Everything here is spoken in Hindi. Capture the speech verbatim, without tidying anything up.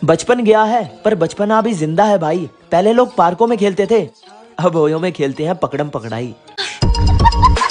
बचपन गया है पर बचपना अभी जिंदा है भाई। पहले लोग पार्कों में खेलते थे, अब ओयो में खेलते हैं पकड़म पकड़ाई।